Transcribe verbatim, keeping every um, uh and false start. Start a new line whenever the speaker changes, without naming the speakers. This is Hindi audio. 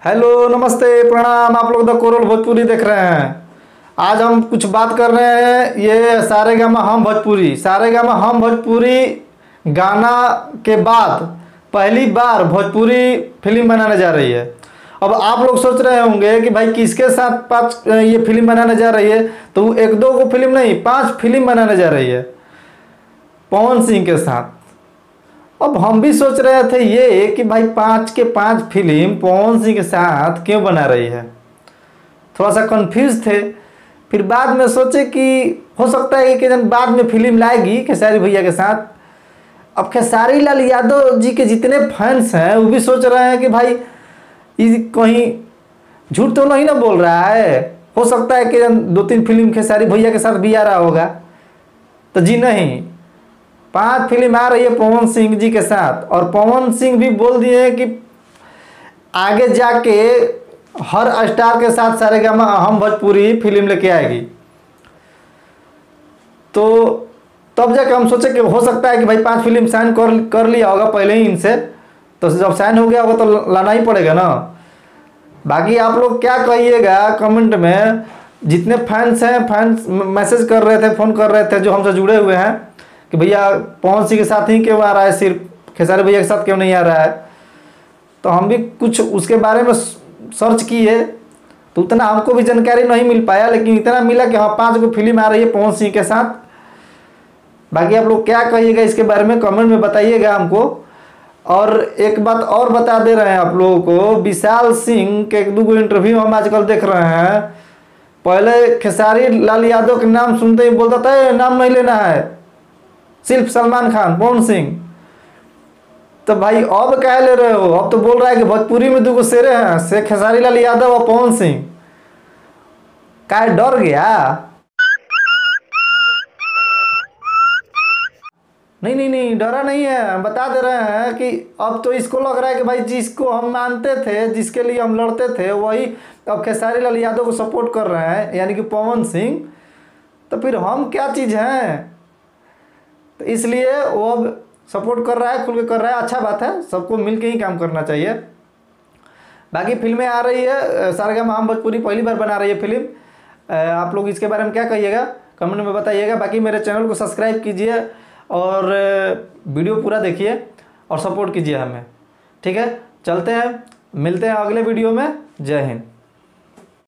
हेलो, नमस्ते, प्रणाम। आप लोग द कोरल भोजपुरी देख रहे हैं। आज हम कुछ बात कर रहे हैं ये सारेगामा हम भोजपुरी सारेगामा हम भोजपुरी गाना के बाद पहली बार भोजपुरी फिल्म बनाने जा रही है। अब आप लोग सोच रहे होंगे कि भाई किसके साथ पांच ये फिल्म बनाने जा रही है, तो एक दो को फिल्म नहीं, पांच फिल्म बनाने जा रही है पवन सिंह के साथ। अब हम भी सोच रहे थे ये कि भाई पांच के पांच फिल्म पवन सिंह के साथ क्यों बना रही है, थोड़ा सा कंफ्यूज थे। फिर बाद में सोचे कि हो सकता है कि जब बाद में फिल्म लाएगी खेसारी भैया के साथ। अब खेसारी लाल यादव जी के जितने फैंस हैं वो भी सोच रहे हैं कि भाई ये कहीं झूठ तो नहीं ना बोल रहा है, हो सकता है कि दो तीन फिल्म खेसारी भैया के साथ भी आ रहा होगा। तो जी नहीं, पांच फिल्म आ रही है पवन सिंह जी के साथ। और पवन सिंह भी बोल दिए कि आगे जाके हर स्टार के साथ सारेगामा हम भोजपुरी फिल्म लेके आएगी। तो तब जाके हम सोचे कि हो सकता है कि भाई पांच फिल्म साइन कर कर लिया होगा पहले ही इनसे, तो जब साइन हो गया होगा तो लाना ही पड़ेगा ना। बाकी आप लोग क्या कहिएगा कमेंट में। जितने फैंस हैं, फैंस मैसेज कर रहे थे, फ़ोन कर रहे थे जो हमसे जुड़े हुए हैं कि भैया पवन सिंह के साथ ही क्यों आ रहा है, सिर्फ खेसारी भैया के साथ क्यों नहीं आ रहा है। तो हम भी कुछ उसके बारे में सर्च किए तो उतना हमको भी जानकारी नहीं मिल पाया, लेकिन इतना मिला कि हाँ पांच गो फिल्म आ रही है पवन सिंह के साथ। बाकी आप लोग क्या कहिएगा इसके बारे में कमेंट में बताइएगा हमको। और एक बात और बता दे रहे हैं आप लोगों को, विशाल सिंह के एक दो इंटरव्यू हम आजकल देख रहे हैं। पहले खेसारी लाल यादव के नाम सुनते ही बोलता था नाम नहीं लेना है, सिर्फ सलमान खान, पवन सिंह। तो भाई अब क्या ले रहे हो, अब तो बोल रहा है कि भोजपुरी में दो शेरे हैं, से खेसारी लाल यादव और पवन सिंह। क्या डर गया? नहीं नहीं नहीं, डरा नहीं है, बता दे रहे हैं कि अब तो इसको लग रहा है कि भाई जिसको हम मानते थे, जिसके लिए हम लड़ते थे, वही अब खेसारी लाल यादव को सपोर्ट कर रहे हैं, यानी कि पवन सिंह। तो फिर हम क्या चीज़ हैं? तो इसलिए वो अब सपोर्ट कर रहा है, खुल के कर रहा है। अच्छा बात है, सबको मिल के ही काम करना चाहिए। बाकी फिल्में आ रही है, सारेगामा हम भोजपुरी पहली बार बना रही है फिल्म। आप लोग इसके बारे में क्या कहिएगा कमेंट में बताइएगा। बाकी मेरे चैनल को सब्सक्राइब कीजिए और वीडियो पूरा देखिए और सपोर्ट कीजिए हमें। ठीक है, चलते हैं, मिलते हैं अगले वीडियो में। जय हिंद।